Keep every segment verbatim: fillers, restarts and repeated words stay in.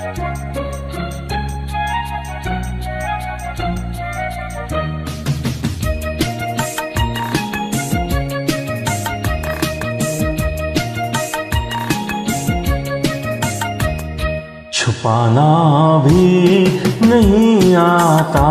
छुपाना भी नहीं आता,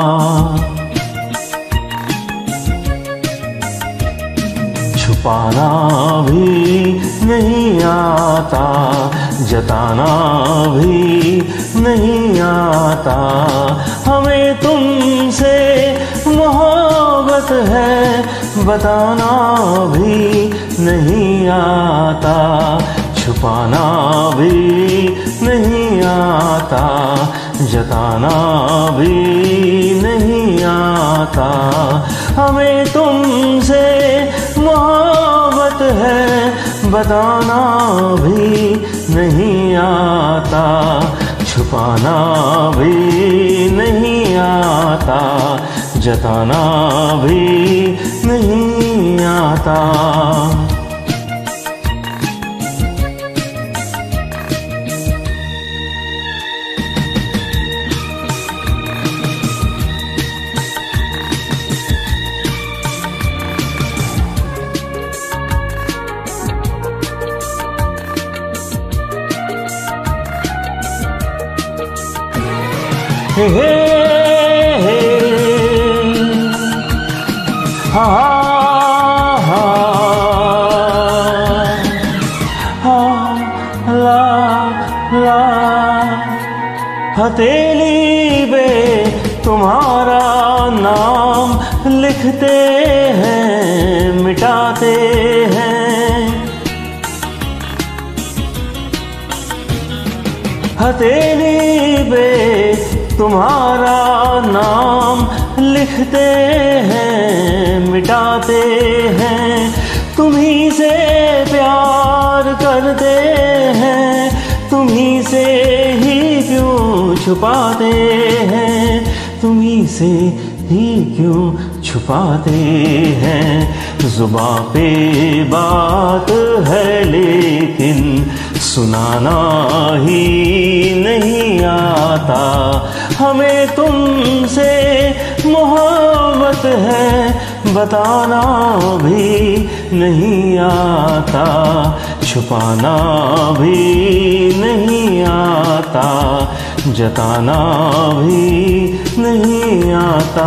छुपाना भी नहीं आता, जताना भी नहीं आता। हमें तुमसे मोहब्बत है बताना भी नहीं आता, छुपाना भी नहीं आता, जताना भी नहीं आता। हमें तुमसे मोहब्बत है बताना भी नहीं आता, छुपाना भी नहीं आता, जताना भी नहीं आता। हे हे हे हा हा हा ला ला। हथेली पे तुम्हारा नाम लिखते हैं मिटाते हैं, हथेली पे तुम्हारा नाम लिखते हैं मिटाते हैं। तुम्ही से प्यार करते हैं, तुम्ही से ही क्यों छुपाते हैं, तुम्ही से ही क्यों छुपाते हैं। जुबां पे बात है लेकिन सुनाना ही नहीं आता। हमें तुमसे मोहब्बत है बताना भी नहीं आता, छुपाना भी नहीं आता, जताना भी नहीं आता।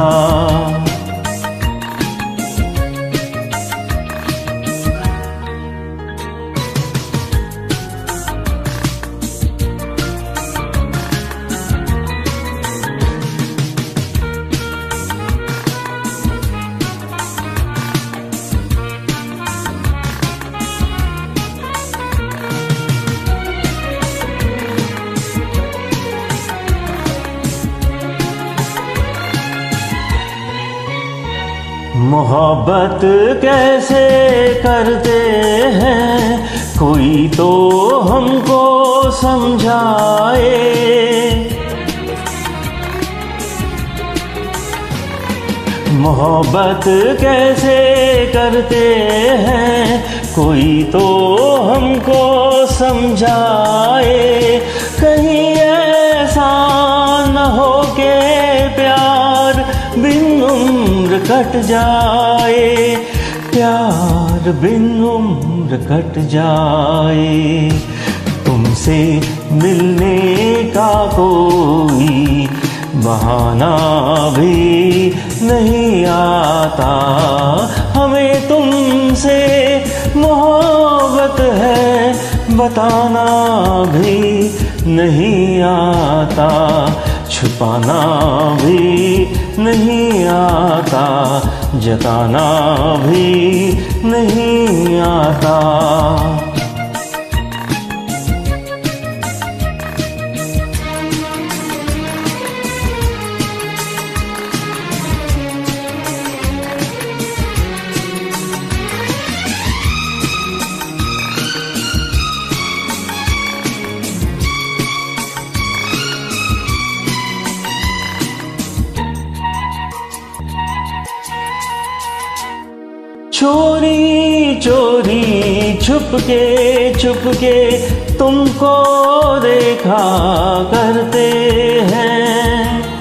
मोहब्बत कैसे करते हैं कोई तो हमको समझाए, मोहब्बत कैसे करते हैं कोई तो हमको समझाए। कहीं ऐसा न हो के प्यार बिन उम्र कट जाए, प्यार बिन उम्र कट जाए। तुमसे मिलने का कोई बहाना भी नहीं आता। हमें तुमसे मोहब्बत है बताना भी नहीं आता, छुपाना भी नहीं आता, जताना भी नहीं आता। चोरी चोरी छुपके छुपके तुमको देखा करते हैं।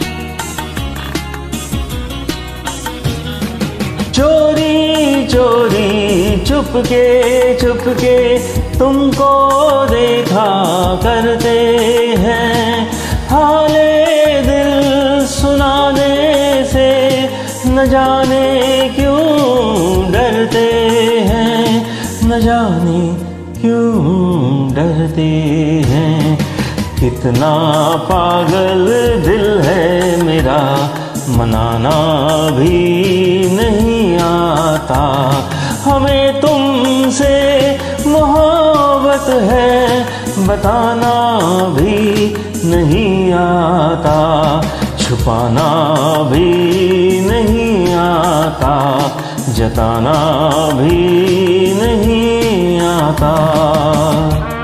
चोरी चोरी चुपके चुपके तुमको देखा करते हैं। हाले दिल सुनाने से न जाने क्यों डरते हैं, न जाने क्यों डरते हैं। कितना पागल दिल है मेरा, मनाना भी नहीं आता। हमें तुमसे मोहब्बत है, बताना भी नहीं आता। छुपाना भी नहीं आता, जताना भी नहीं आता।